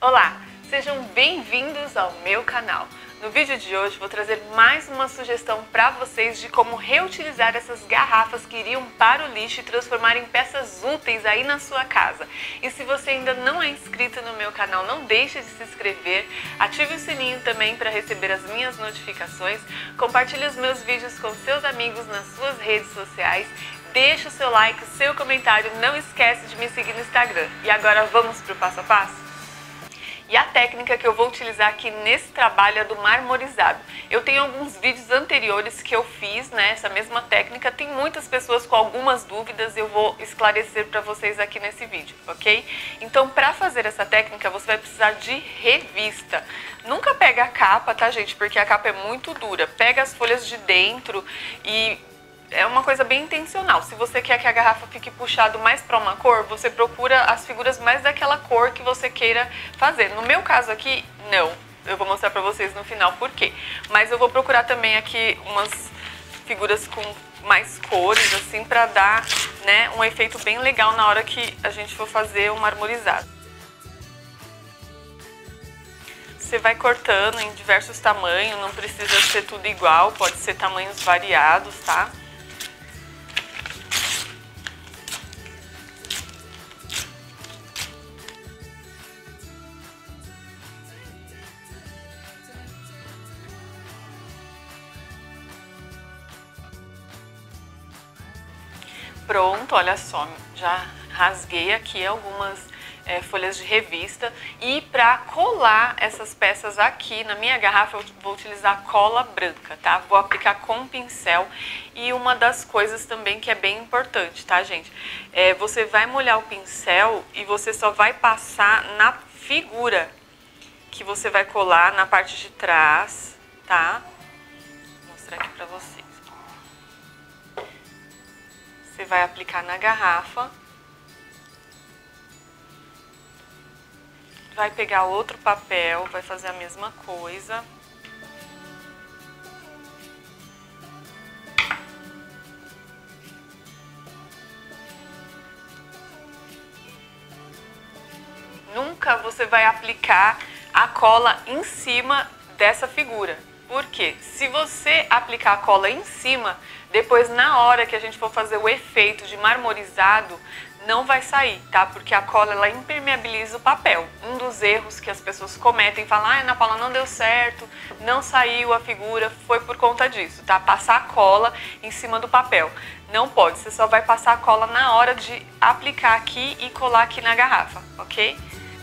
Olá, sejam bem-vindos ao meu canal. No vídeo de hoje vou trazer mais uma sugestão para vocês de como reutilizar essas garrafas que iriam para o lixo e transformar em peças úteis aí na sua casa. E se você ainda não é inscrito no meu canal, não deixe de se inscrever, ative o sininho também para receber as minhas notificações, compartilhe os meus vídeos com seus amigos nas suas redes sociais, deixe o seu like, o seu comentário, não esquece de me seguir no Instagram. E agora vamos para o passo a passo? E a técnica que eu vou utilizar aqui nesse trabalho é do marmorizado. Eu tenho alguns vídeos anteriores que eu fiz, né, essa mesma técnica. Tem muitas pessoas com algumas dúvidas, eu vou esclarecer para vocês aqui nesse vídeo, ok? Então, para fazer essa técnica, você vai precisar de revista. Nunca pega a capa, tá, gente? Porque a capa é muito dura. Pega as folhas de dentro e... é uma coisa bem intencional. Se você quer que a garrafa fique puxado mais para uma cor, você procura as figuras mais daquela cor que você queira fazer. No meu caso aqui, não. Eu vou mostrar para vocês no final por quê. Mas eu vou procurar também aqui umas figuras com mais cores, assim, para dar, né, um efeito bem legal na hora que a gente for fazer o marmorizado. Você vai cortando em diversos tamanhos, não precisa ser tudo igual, pode ser tamanhos variados, tá? Pronto, olha só, já rasguei aqui algumas folhas de revista e para colar essas peças aqui na minha garrafa eu vou utilizar cola branca, tá? Vou aplicar com pincel e uma das coisas também que é bem importante, tá, gente? Você vai molhar o pincel e você só vai passar na figura que você vai colar na parte de trás, tá? Vou mostrar aqui pra vocês. Você vai aplicar na garrafa, vai pegar outro papel, vai fazer a mesma coisa. Nunca você vai aplicar a cola em cima dessa figura. Por quê? Se você aplicar a cola em cima, depois na hora que a gente for fazer o efeito de marmorizado, não vai sair, tá? Porque a cola, ela impermeabiliza o papel. Um dos erros que as pessoas cometem, falam, ah, Ana Paula, não deu certo, não saiu a figura, foi por conta disso, tá? Passar a cola em cima do papel. Não pode, você só vai passar a cola na hora de aplicar aqui e colar aqui na garrafa, ok?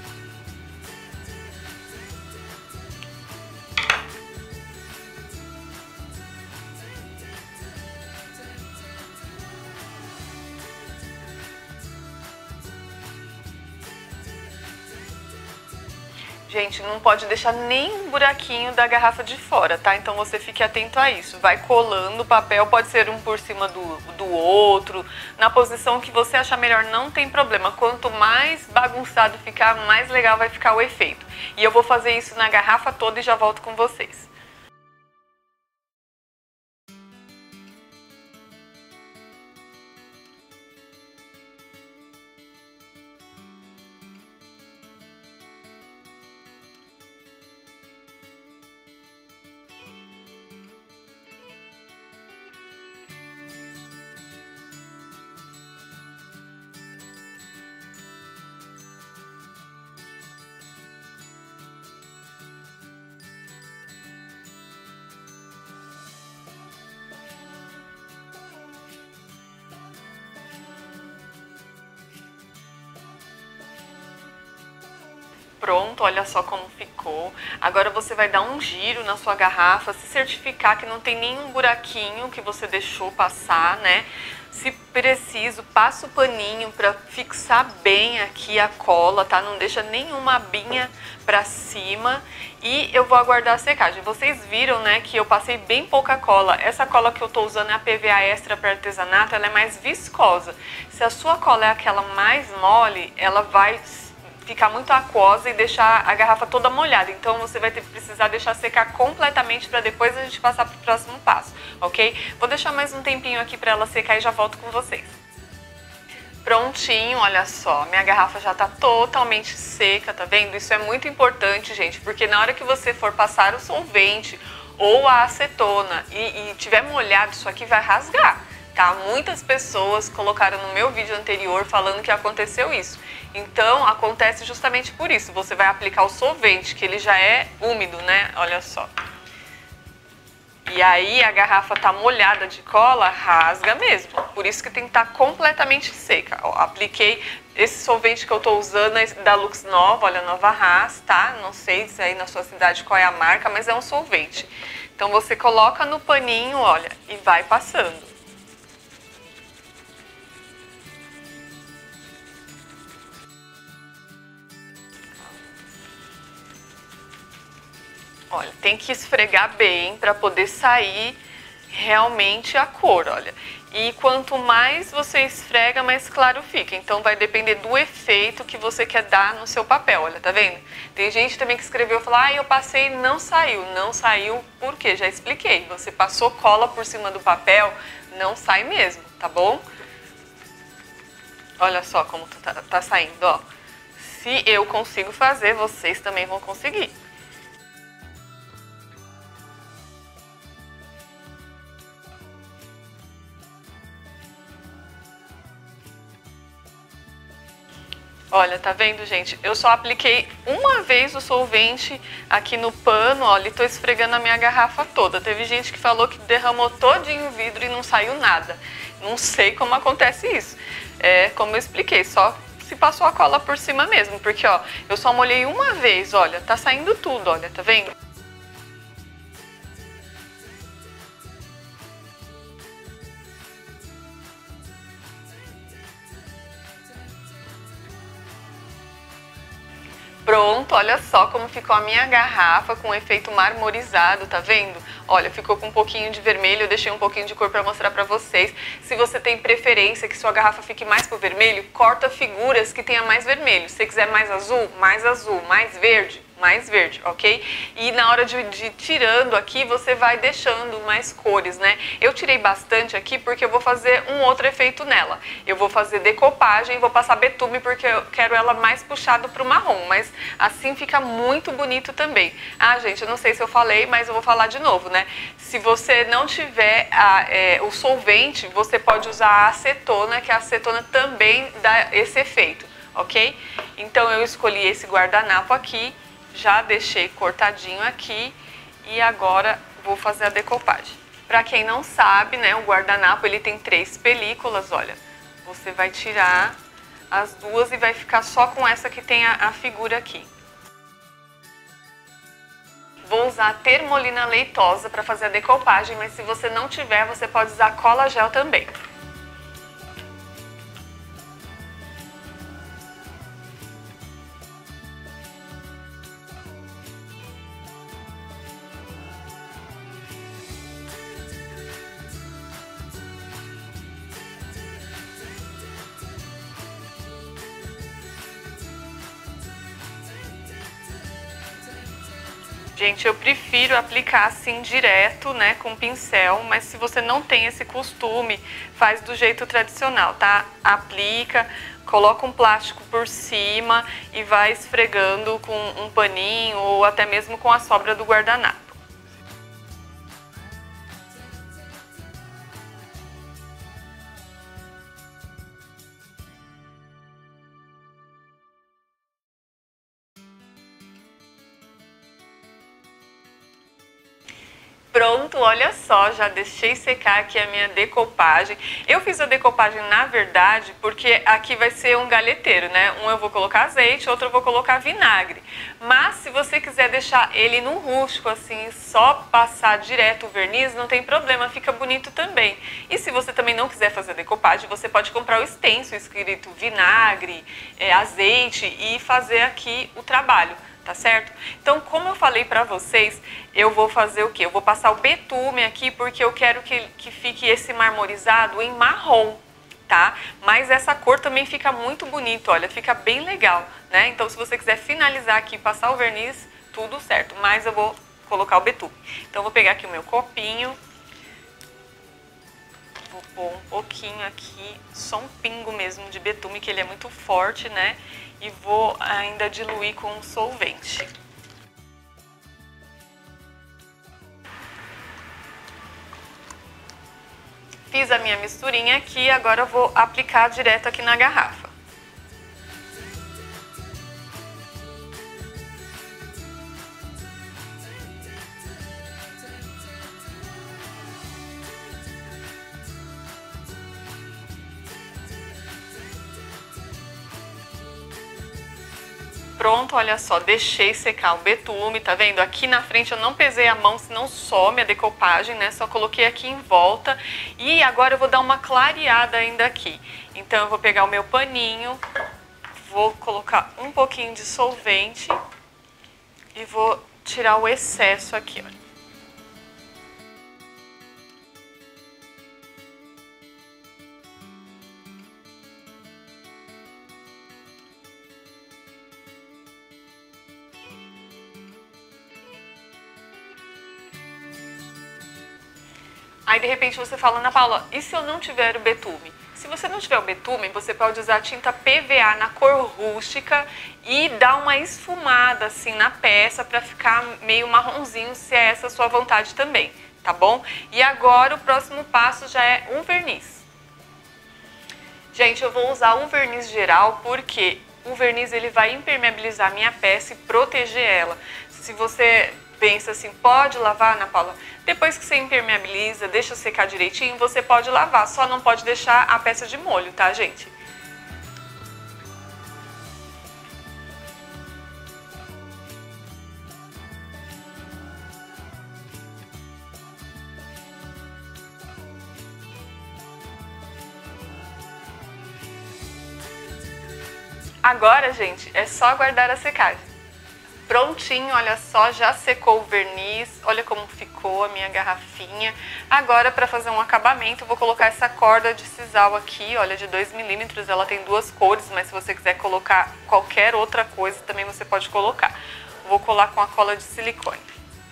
Gente, não pode deixar nem um buraquinho da garrafa de fora, tá? Então você fique atento a isso. Vai colando o papel, pode ser um por cima do outro, na posição que você achar melhor, não tem problema. Quanto mais bagunçado ficar, mais legal vai ficar o efeito. E eu vou fazer isso na garrafa toda e já volto com vocês. Pronto, olha só como ficou. Agora você vai dar um giro na sua garrafa, se certificar que não tem nenhum buraquinho que você deixou passar, né? Se preciso, passa o paninho para fixar bem aqui a cola, tá? Não deixa nenhuma abinha para cima. E eu vou aguardar a secagem. Vocês viram, né, que eu passei bem pouca cola. Essa cola que eu tô usando é a PVA Extra para artesanato, ela é mais viscosa. Se a sua cola é aquela mais mole, ela vai ficar muito aquosa e deixar a garrafa toda molhada. Então você vai precisar deixar secar completamente para depois a gente passar para o próximo passo, ok? Vou deixar mais um tempinho aqui para ela secar e já volto com vocês. Prontinho, olha só, minha garrafa já tá totalmente seca, tá vendo? Isso é muito importante, gente, porque na hora que você for passar o solvente ou a acetona e tiver molhado, isso aqui vai rasgar, tá? Muitas pessoas colocaram no meu vídeo anterior falando que aconteceu isso. Então, acontece justamente por isso. Você vai aplicar o solvente, que ele já é úmido, né? Olha só. E aí a garrafa tá molhada de cola, rasga mesmo. Por isso que tem que estar completamente seca. Ó, apliquei esse solvente que eu tô usando da Lux Nova, olha, Nova Haas, tá? Não sei se aí na sua cidade qual é a marca, mas é um solvente. Então você coloca no paninho, olha, e vai passando. Olha, tem que esfregar bem para poder sair realmente a cor, olha. E quanto mais você esfrega, mais claro fica. Então vai depender do efeito que você quer dar no seu papel, olha, tá vendo? Tem gente também que escreveu e falou, ah, eu passei e não saiu. Não saiu por quê? Já expliquei. Você passou cola por cima do papel, não sai mesmo, tá bom? Olha só como tá saindo, ó. Se eu consigo fazer, vocês também vão conseguir. Olha, tá vendo, gente? Eu só apliquei uma vez o solvente aqui no pano, olha, e tô esfregando a minha garrafa toda. Teve gente que falou que derramou todinho o vidro e não saiu nada. Não sei como acontece isso. É, como eu expliquei, só se passou a cola por cima mesmo, porque, ó, eu só molhei uma vez, olha, tá saindo tudo, olha, tá vendo? Pronto, olha só como ficou a minha garrafa com efeito marmorizado, tá vendo? Olha, ficou com um pouquinho de vermelho, eu deixei um pouquinho de cor para mostrar para vocês. Se você tem preferência que sua garrafa fique mais pro vermelho, corta figuras que tenha mais vermelho. Se você quiser mais azul, mais verde, ok? E na hora de tirando aqui, você vai deixando mais cores, né? Eu tirei bastante aqui porque eu vou fazer um outro efeito nela. Eu vou fazer decopagem e vou passar betume porque eu quero ela mais puxado pro marrom, mas assim fica muito bonito também. Ah, gente, eu não sei se eu falei, mas eu vou falar de novo, né? Se você não tiver o solvente, você pode usar a acetona, que a acetona também dá esse efeito, ok? Então eu escolhi esse guardanapo aqui, já deixei cortadinho aqui e agora vou fazer a decopagem. Para quem não sabe, né, o guardanapo ele tem 3 películas, olha. Você vai tirar as duas e vai ficar só com essa que tem a figura aqui. Vou usar a termolina leitosa para fazer a decopagem, mas se você não tiver, você pode usar cola gel também. Gente, eu prefiro aplicar assim direto, né, com pincel, mas se você não tem esse costume, faz do jeito tradicional, tá? Aplica, coloca um plástico por cima e vai esfregando com um paninho ou até mesmo com a sobra do guardanapo. Pronto, olha só, já deixei secar aqui a minha decopagem. Eu fiz a decopagem, na verdade, porque aqui vai ser um galheteiro, né? Um eu vou colocar azeite, outro eu vou colocar vinagre. Mas se você quiser deixar ele no rústico, assim, só passar direto o verniz, não tem problema, fica bonito também. E se você também não quiser fazer decopagem, você pode comprar o stencil escrito vinagre, azeite e fazer aqui o trabalho. Tá certo? Então, como eu falei pra vocês, eu vou fazer o quê? Eu vou passar o betume aqui porque eu quero que fique esse marmorizado em marrom, tá? Mas essa cor também fica muito bonito, olha, fica bem legal, né? Então, se você quiser finalizar aqui, passar o verniz, tudo certo. Mas eu vou colocar o betume. Então, eu vou pegar aqui o meu copinho, Vou pôr um pouquinho aqui, só um pingo mesmo de betume, que ele é muito forte, né? E vou ainda diluir com um solvente. Fiz a minha misturinha aqui, agora eu vou aplicar direto aqui na garrafa. Pronto, olha só, deixei secar o betume, tá vendo? Aqui na frente eu não pesei a mão, senão some a decopagem, né? Só coloquei aqui em volta. E agora eu vou dar uma clareada ainda aqui. Então eu vou pegar o meu paninho, vou colocar um pouquinho de solvente e vou tirar o excesso aqui, olha. Aí de repente você fala, Ana Paula, e se eu não tiver o betume? Se você não tiver o betume, você pode usar tinta PVA na cor rústica e dar uma esfumada assim na peça para ficar meio marronzinho, se é essa a sua vontade também, tá bom? E agora o próximo passo já é um verniz. Gente, eu vou usar um verniz geral porque o verniz ele vai impermeabilizar a minha peça e proteger ela. Se você pensa assim, pode lavar, Ana Paula? Depois que você impermeabiliza, deixa secar direitinho, você pode lavar, só não pode deixar a peça de molho, tá, gente? Agora, gente, é só aguardar a secagem. Prontinho, olha só, já secou o verniz, olha como ficou a minha garrafinha. Agora, para fazer um acabamento, vou colocar essa corda de sisal aqui, olha, de 2 milímetros, ela tem duas cores, mas se você quiser colocar qualquer outra coisa, também você pode colocar. Vou colar com a cola de silicone.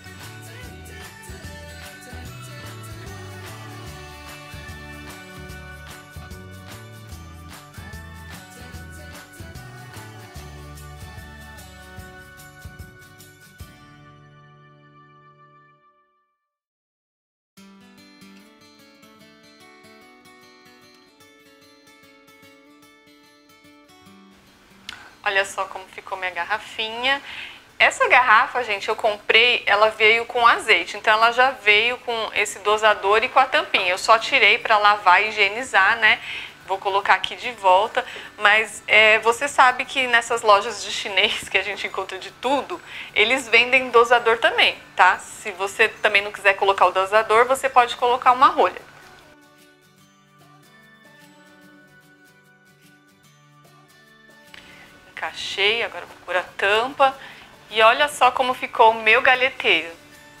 Olha só como ficou minha garrafinha. Essa garrafa, gente, eu comprei, ela veio com azeite, então ela já veio com esse dosador e com a tampinha. Eu só tirei para lavar e higienizar, né? Vou colocar aqui de volta, mas você sabe que nessas lojas de chinês que a gente encontra de tudo, eles vendem dosador também, tá? Se você também não quiser colocar o dosador, você pode colocar uma rolha. Encaixei, agora vou pôr a tampa e olha só como ficou o meu galheteiro.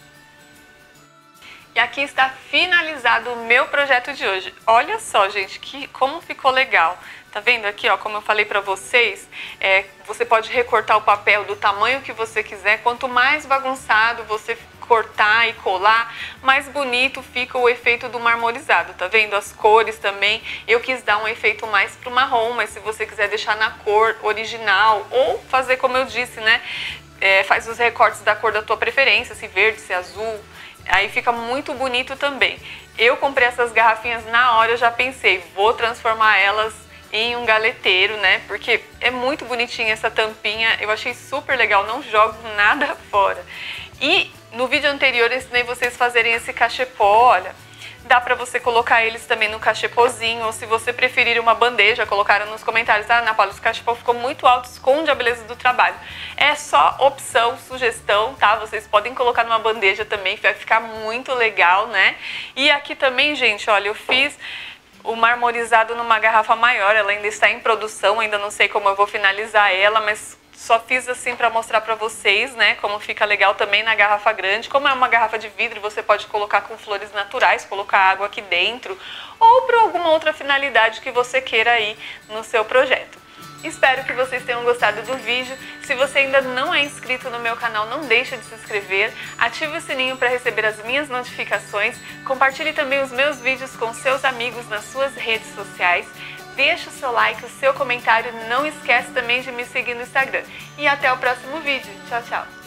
E aqui está finalizado o meu projeto de hoje. Olha só, gente, como ficou legal. Tá vendo aqui, ó, como eu falei pra vocês, você pode recortar o papel do tamanho que você quiser. Quanto mais bagunçado você cortar e colar, mais bonito fica o efeito do marmorizado, tá vendo? As cores também, eu quis dar um efeito mais pro marrom, mas se você quiser deixar na cor original ou fazer como eu disse, né? Faz os recortes da cor da tua preferência, se verde, se azul, aí fica muito bonito também. Eu comprei essas garrafinhas na hora, eu já pensei, vou transformar elas em um galeteiro, né? Porque é muito bonitinha essa tampinha, eu achei super legal, não jogo nada fora. E no vídeo anterior eu ensinei vocês a fazerem esse cachepô, olha, dá pra você colocar eles também no cachepôzinho, ou se você preferir uma bandeja, colocaram nos comentários, Ana Paula, esse cachepô ficou muito alto, esconde a beleza do trabalho. É só opção, sugestão, tá? Vocês podem colocar numa bandeja também, vai ficar muito legal, né? E aqui também, gente, olha, eu fiz o marmorizado numa garrafa maior, ela ainda está em produção, ainda não sei como eu vou finalizar ela, mas só fiz assim para mostrar para vocês, né, como fica legal também na garrafa grande. Como é uma garrafa de vidro, você pode colocar com flores naturais, colocar água aqui dentro, ou para alguma outra finalidade que você queira aí no seu projeto. Espero que vocês tenham gostado do vídeo. Se você ainda não é inscrito no meu canal, não deixe de se inscrever, ative o sininho para receber as minhas notificações, compartilhe também os meus vídeos com seus amigos nas suas redes sociais, deixe o seu like, o seu comentário, não esquece também de me seguir no Instagram. E até o próximo vídeo. Tchau, tchau!